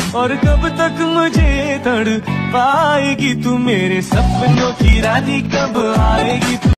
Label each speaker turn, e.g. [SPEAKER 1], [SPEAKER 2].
[SPEAKER 1] और कब तक मुझे तड़ पाएगी तू, मेरे सपनों की रानी कब आएगी तू।